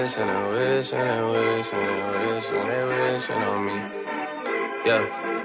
wish and they wish and they wish and they wish and they wishing on me. Yeah.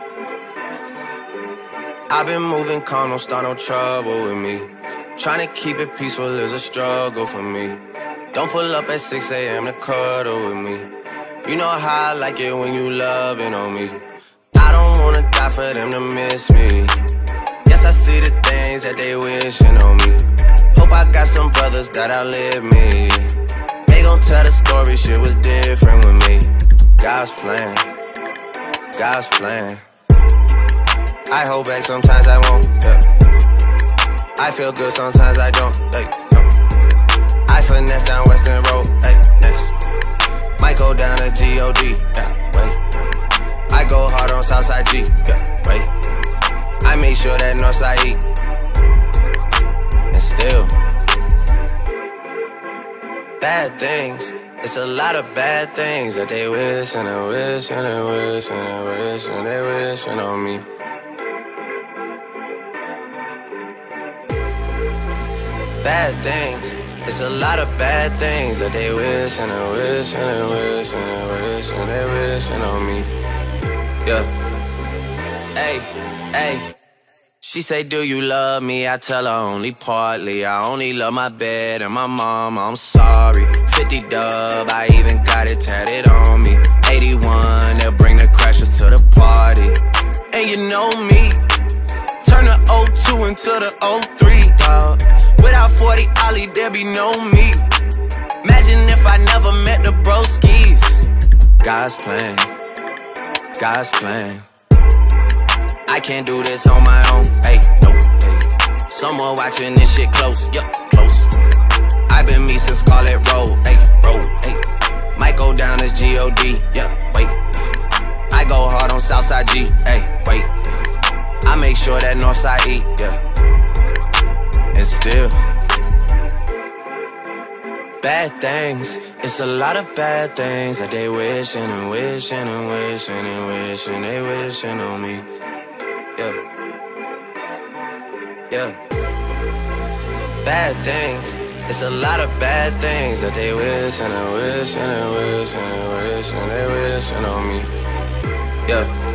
I've been moving calm, don't start no trouble with me. Trying to keep it peaceful is a struggle for me. Don't pull up at 6 a.m. to cuddle with me. You know how I like it when you loving on me. I don't wanna die for them to miss me. Yes, I see the things that they wishing on me. Hope I got some brothers that outlive me. They gon' tell the story, shit was different with me. God's plan, God's plan. I hold back, sometimes I won't, yeah. I feel good, sometimes I don't, hey, no. I finesse down Western Road, hey, next. Might go down to G.O.D., yeah, wait. I go hard on Southside G, yeah, wait. I make sure that Northside eat. And still bad things, it's a lot of bad things that they wish and they wish and they wish and they wish and they wishing on me. Bad things, it's a lot of bad things that they wish and they wish and they wish and they wish and they wishing on me. Yeah. Hey, hey. She say, do you love me? I tell her only partly. I only love my bed and my mama, I'm sorry. 50 dub, I even got it tatted on me. 81, they'll bring the crashers to the party. And you know me, turn the 02 into the 03, dawg. Without 40 Ollie, there be no me. Imagine if I never met the broskies. God's plan, God's plan. I can't do this on my own, hey, no, hey. Someone watching this shit close, yup, close. I've been me since Scarlet Road, hey, road, hey. Might go down as G.O.D., yeah, wait. I go hard on Southside G, hey, wait. I make sure that Northside eat, yeah. And still bad things, it's a lot of bad things that they wishing and wishing and wishing and wishing they wishing on me. Yeah, yeah. Bad things, it's a lot of bad things that they wish and they wish and they wish and they wish and they wishing on me. Yeah.